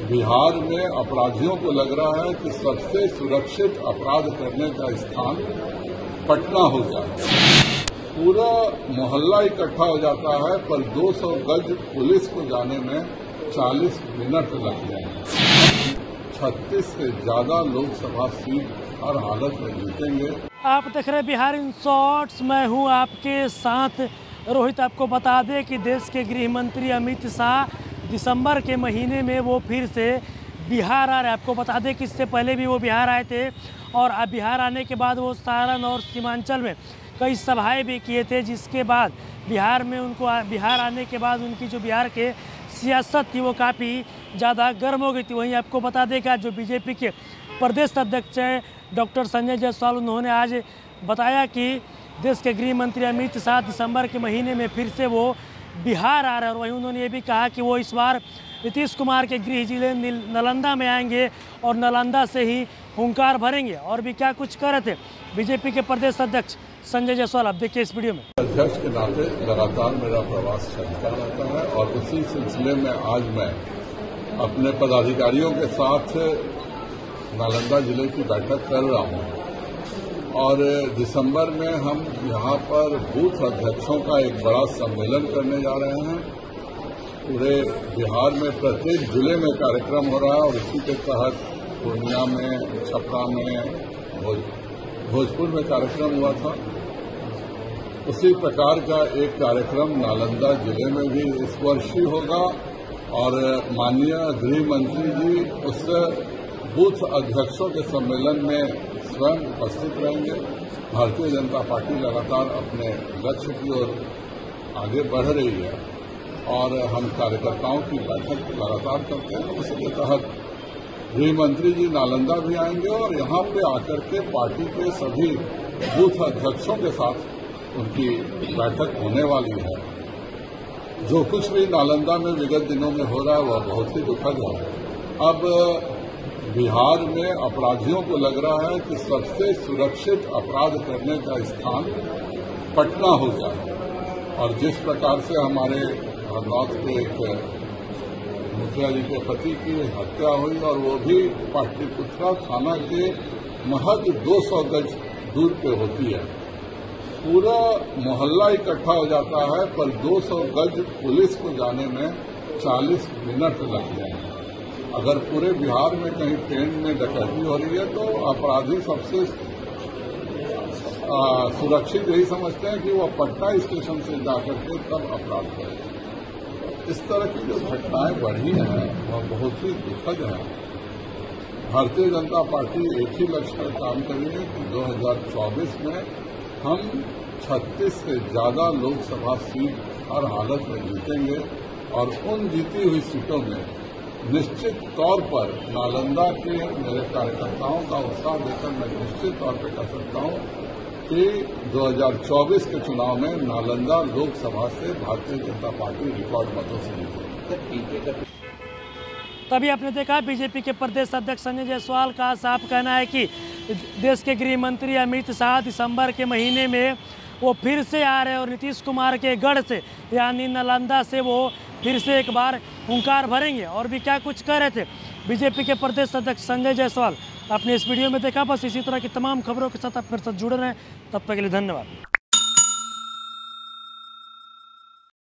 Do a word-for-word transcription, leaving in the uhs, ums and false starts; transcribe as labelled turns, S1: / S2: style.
S1: बिहार में अपराधियों को लग रहा है कि सबसे सुरक्षित अपराध करने का स्थान पटना हो जाए। पूरा मोहल्ला इकट्ठा हो जाता है, पर दो सौ गज पुलिस को जाने में चालीस मिनट लग जाएंगे। छत्तीस से ज्यादा लोकसभा सीट हर हालत में जीतेंगे।
S2: आप देख रहे बिहार इन शॉर्ट्स, मैं हूं आपके साथ रोहित। आपको बता दें कि देश के गृह मंत्री अमित शाह दिसंबर के महीने में वो फिर से बिहार आ रहे। आपको बता दें कि इससे पहले भी वो बिहार आए थे और अब बिहार आने के बाद वो सारण और सीमांचल में कई सभाएं भी किए थे, जिसके बाद बिहार में उनको बिहार आने के बाद उनकी जो बिहार के सियासत थी वो काफ़ी ज़्यादा गर्म हो गई थी। वहीं आपको बता दें कि जो बीजेपी के प्रदेश अध्यक्ष हैं डॉक्टर संजय जायसवाल, उन्होंने आज बताया कि देश के गृह मंत्री अमित शाह दिसंबर के महीने में फिर से वो बिहार आ रहे हैं। और वहीं उन्होंने ये भी कहा कि वो इस बार नीतीश कुमार के गृह जिले नालंदा में आएंगे और नालंदा से ही हुंकार भरेंगे। और भी क्या कुछ कर रहे थे बीजेपी के प्रदेश अध्यक्ष संजय जायसवाल, आप देखिए इस वीडियो में।
S1: अध्यक्ष के नाते लगातार मेरा प्रवास चलता रहता है और उसी सिलसिले में आज मैं अपने पदाधिकारियों के साथ नालंदा जिले की बैठक कर रहा हूं और दिसंबर में हम यहां पर बूथ अध्यक्षों का एक बड़ा सम्मेलन करने जा रहे हैं। पूरे बिहार में प्रत्येक जिले में कार्यक्रम हो रहा है और इसी के तहत पूर्णिया में, छपरा में, भोज, भोजपुर में कार्यक्रम हुआ था। उसी प्रकार का एक कार्यक्रम नालंदा जिले में भी इस वर्ष ही होगा और माननीय गृह मंत्री जी उस बूथ अध्यक्षों के सम्मेलन में स्वयं उपस्थित रहेंगे। भारतीय जनता पार्टी लगातार अपने लक्ष्य की ओर आगे बढ़ रही है और हम कार्यकर्ताओं की बैठक लगातार करते हैं। उसी के तहत गृह मंत्री जी नालंदा भी आएंगे और यहां पे आकर के पार्टी के सभी बूथ अध्यक्षों के साथ उनकी बैठक होने वाली है। जो कुछ भी नालंदा में विगत दिनों में हो रहा है वह बहुत ही दुखद है। अब बिहार में अपराधियों को लग रहा है कि सबसे सुरक्षित अपराध करने का स्थान पटना हो जाए। और जिस प्रकार से हमारे हरनौत के एक मुखिया जी के पति की हत्या हुई और वो भी पाटलिपुत्रा थाना के महज दो सौ गज दूर पे होती है, पूरा मोहल्ला इकट्ठा हो जाता है, पर दो सौ गज पुलिस को जाने में चालीस मिनट लग जाएंगे। अगर पूरे बिहार में कहीं ट्रेन में डकैती हो रही है तो अपराधी सबसे सुरक्षित यही समझते हैं कि वह पटना स्टेशन से जाकर के तब अपराध करें। इस तरह की जो घटनाएं बढ़ी हैं वह बहुत ही दुखद है। भारतीय जनता पार्टी एक ही लक्ष्य पर काम कर रही है कि दो हज़ार चौबीस में हम छत्तीस से ज्यादा लोकसभा सीट हर हालत में जीतेंगे और उन जीती हुई सीटों में निश्चित तौर पर नालंदा के मेरे कार्यकर्ताओं का उत्साह देखकर मैं निश्चित तौर पर कह सकता हूं कि दो हज़ार चौबीस के चुनाव में नालंदा लोकसभा से भारतीय जनता पार्टी रिकॉर्ड मतों से जीतेगी।
S2: तभी आपने देखा बीजेपी के प्रदेश अध्यक्ष संजय जायसवाल का साफ कहना है कि देश के गृह मंत्री अमित शाह दिसंबर के महीने में वो फिर से आ रहे हैं और नीतीश कुमार के गढ़ से यानी नालंदा से वो फिर से एक बार हुंकार भरेंगे। और भी क्या कुछ कह रहे थे बीजेपी के प्रदेश अध्यक्ष संजय जायसवाल, आपने इस वीडियो में देखा। बस इसी तरह की तमाम खबरों के साथ आप मेरे साथ जुड़े रहें। तब तक के लिए धन्यवाद।